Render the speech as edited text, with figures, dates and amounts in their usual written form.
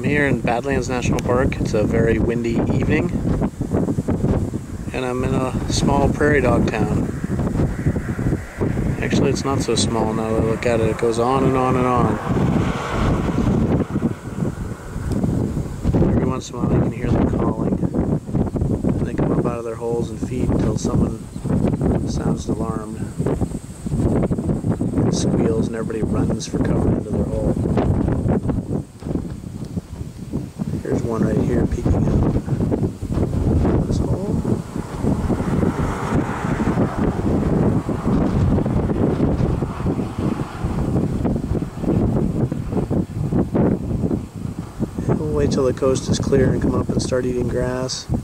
here in Badlands National Park. It's a very windy evening, and I'm in a small prairie dog town. Actually, it's not so small now that I look at it. It goes on and on and on. Every once in a while you can hear them calling, and they come up out of their holes and feed until someone sounds alarmed. It squeals and everybody runs for cover into their hole. Here's one right here peeking out this hole. We'll wait till the coast is clear and come up and start eating grass.